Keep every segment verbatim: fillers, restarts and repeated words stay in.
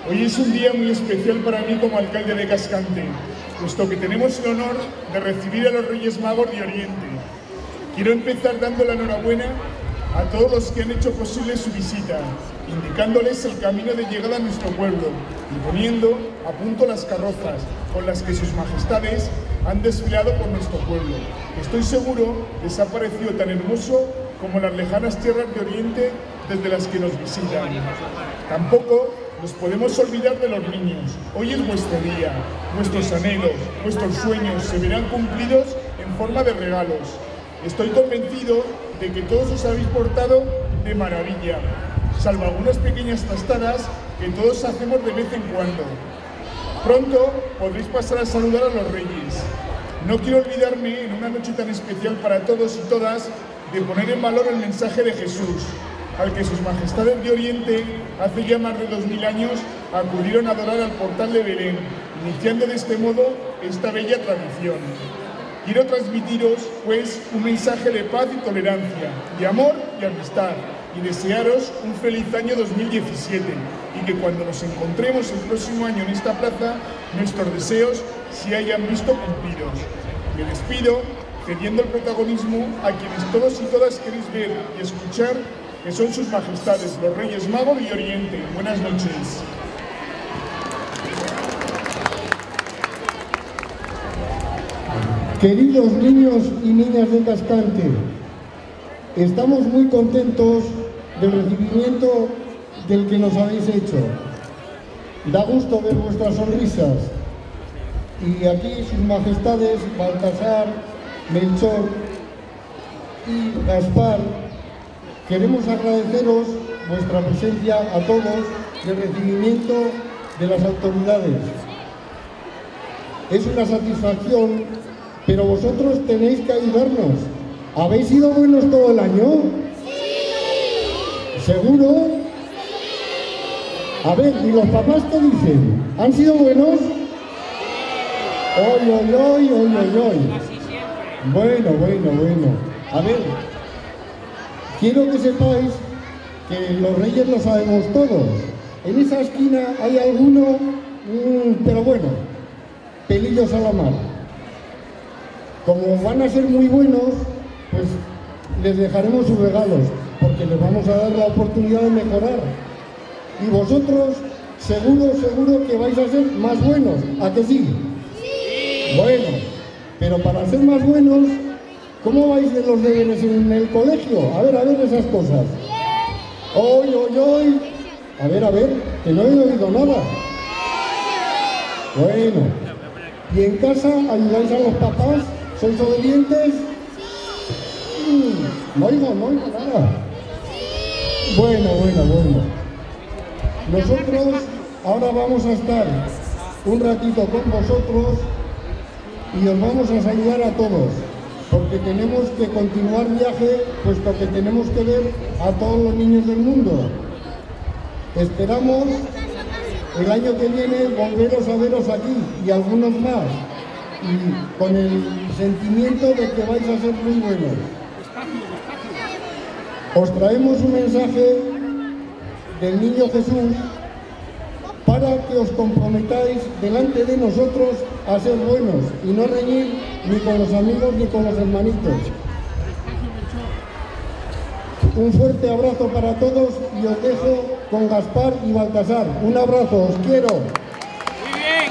Hoy es un día muy especial para mí como alcalde de Cascante, puesto que tenemos el honor de recibir a los Reyes Magos de Oriente. Quiero empezar dando la enhorabuena a todos los que han hecho posible su visita, indicándoles el camino de llegada a nuestro pueblo y poniendo a punto las carrozas con las que sus majestades han desfilado por nuestro pueblo. Estoy seguro que les ha parecido tan hermoso como las lejanas tierras de Oriente desde las que nos visitan. Tampoco nos podemos olvidar de los niños. Hoy es vuestro día, vuestros anhelos, vuestros sueños se verán cumplidos en forma de regalos. Estoy convencido de que todos os habéis portado de maravilla, salvo algunas pequeñas trastadas que todos hacemos de vez en cuando. Pronto podréis pasar a saludar a los Reyes. No quiero olvidarme, en una noche tan especial para todos y todas, de poner en valor el mensaje de Jesús, al que sus majestades de Oriente, hace ya más de dos mil años, acudieron a adorar al portal de Belén, iniciando de este modo esta bella tradición. Quiero transmitiros, pues, un mensaje de paz y tolerancia, de amor y amistad, y desearos un feliz año dos mil diecisiete, y que cuando nos encontremos el próximo año en esta plaza, nuestros deseos se hayan visto cumplidos. Me despido cediendo el protagonismo a quienes todos y todas queréis ver y escuchar, que son sus majestades, los Reyes Magos de Oriente. Buenas noches. Queridos niños y niñas de Cascante, estamos muy contentos del recibimiento del que nos habéis hecho. Da gusto ver vuestras sonrisas. Y aquí sus majestades Baltasar, Melchor y Gaspar, queremos agradeceros vuestra presencia a todos y el recibimiento de las autoridades. Es una satisfacción, pero vosotros tenéis que ayudarnos. ¿Habéis sido buenos todo el año? Sí. ¿Seguro? Sí. A ver, ¿y los papás qué dicen? ¿Han sido buenos? ¡Oy, oy, oy, oy, oy, oy! Bueno, bueno, bueno. A ver, quiero que sepáis que los Reyes lo sabemos todos. En esa esquina hay alguno, mmm, pero bueno, pelillos a la mar. Como van a ser muy buenos, pues les dejaremos sus regalos, porque les vamos a dar la oportunidad de mejorar. Y vosotros, seguro, seguro que vais a ser más buenos, ¿a que sí? Sí. Bueno, pero para ser más buenos, ¿cómo vais de los deberes en el colegio? A ver, a ver esas cosas. ¡Oy, oy, oy! A ver, a ver, que no he oído nada. Bueno, ¿y en casa ayudáis a los papás? ¿Sois obedientes? Sí. No oigo, no oigo nada. Bueno, bueno, bueno. Nosotros ahora vamos a estar un ratito con vosotros y os vamos a saludar a todos, porque tenemos que continuar viaje, puesto que tenemos que ver a todos los niños del mundo. Esperamos el año que viene volveros a veros aquí y algunos más, y con el sentimiento de que vais a ser muy buenos. Os traemos un mensaje del Niño Jesús para que os comprometáis delante de nosotros a ser buenos y no reñir ni con los amigos ni con los hermanitos. Un fuerte abrazo para todos y os dejo con Gaspar y Baltasar. Un abrazo, os quiero. Muy bien.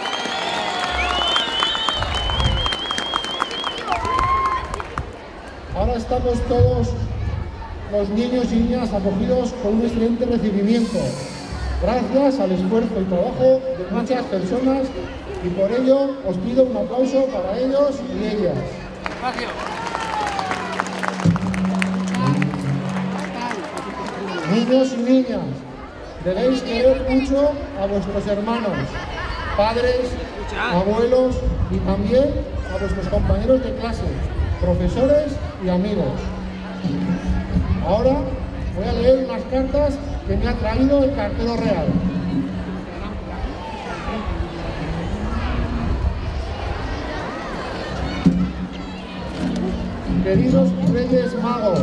Ahora estamos todos los niños y niñas acogidos con un excelente recibimiento, gracias al esfuerzo y trabajo de muchas personas, y por ello os pido un aplauso para ellos y ellas. Espacio. Niños y niñas, debéis querer mucho a vuestros hermanos, padres, abuelos y también a vuestros compañeros de clase, profesores y amigos. Ahora voy a leer unas cartas que me ha traído el cartero real. Queridos Reyes Magos,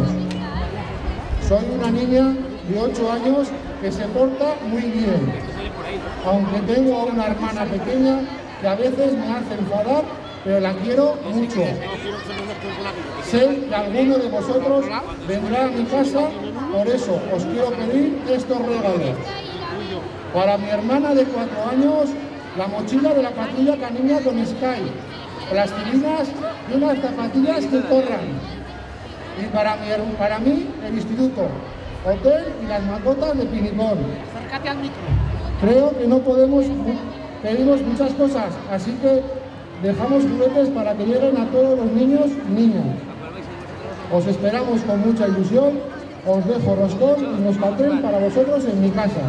soy una niña de ocho años que se porta muy bien. aunque tengo una hermana pequeña que a veces me hace enfadar, pero la quiero mucho. Sé que alguno de vosotros vendrá a mi casa, por eso os quiero pedir estos regalos. Para mi hermana de cuatro años, la mochila de la patrulla canina con Sky, plastilinas y unas zapatillas que corran. Y para, mi, para mí, el instituto, hotel y las mascotas de Pinicón. Acércate al micro. Creo que no podemos, pedimos muchas cosas, así que dejamos juguetes para que lleguen a todos los niños y niñas. Os esperamos con mucha ilusión, os dejo roscón y moscatel para vosotros en mi casa.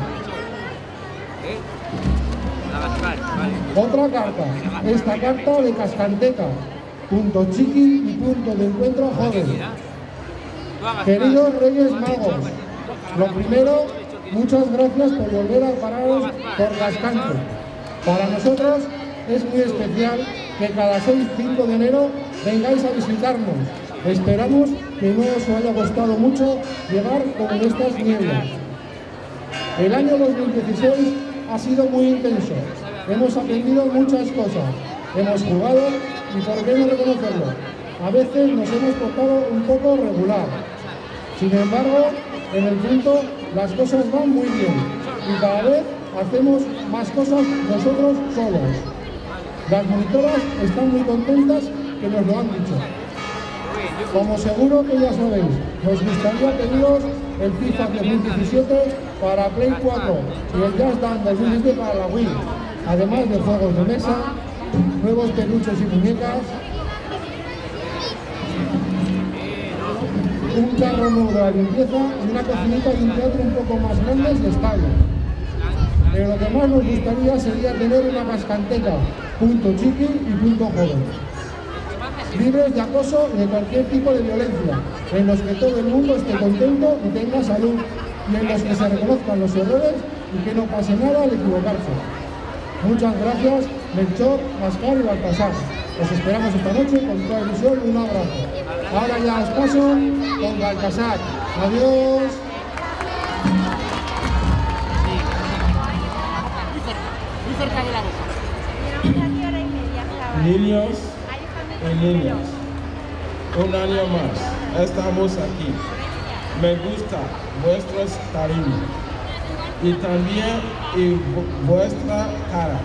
Otra carta, esta carta de Cascanteca, punto chiqui y punto de encuentro joven. Queridos Reyes Magos, lo primero, muchas gracias por volver a pararos por Cascante. Para nosotros es muy especial que cada seis y cinco de enero vengáis a visitarnos. Esperamos que no os haya costado mucho llegar con estas nieblas. El año dos mil dieciséis ha sido muy intenso. Hemos aprendido muchas cosas. Hemos jugado y por qué no reconocerlo. A veces nos hemos portado un poco regular. Sin embargo, en el punto las cosas van muy bien y cada vez hacemos más cosas nosotros solos. Las monitoras están muy contentas que nos lo han dicho. Como seguro que ya sabéis, nos gustaría pediros el FIFA dos mil diecisiete para Play cuatro y el Just Dance dos mil diecisiete para la Wii, además de juegos de mesa, nuevos peluches y muñecas, un carro nuevo de la limpieza y una cocinita y un teatro un poco más grandes y estable. Pero lo que más nos gustaría sería tener una cascanteca, punto chiqui y punto joven, libres de acoso y de cualquier tipo de violencia, en los que todo el mundo esté contento y tenga salud, y en los que se reconozcan los errores y que no pase nada al equivocarse. Muchas gracias, Melchor, Mascar y Baltasar. Os esperamos esta noche con toda ilusión. Un abrazo. Ahora ya os paso con Baltasar. Adiós. Muy cerca de la boca. Niños y niñas, un año más estamos aquí. Me gusta vuestros cariños y también y vuestra cara.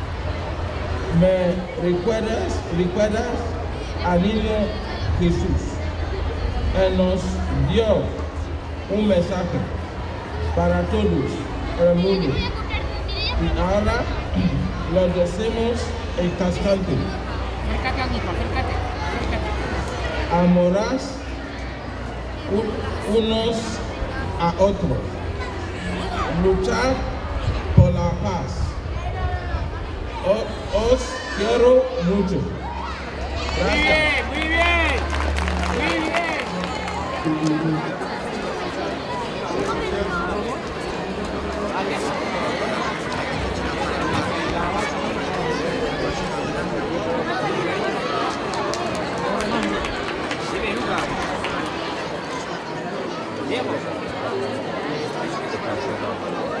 Me recuerdas, recuerdas al niño Jesús. Él nos dio un mensaje para todos el mundo y ahora lo decimos en Cascante. Acércate al micro, acércate, acércate. Amarás unos a otros. Luchar por la paz. O, os quiero mucho. Gracias. Muy bien, muy bien, muy bien. Diego.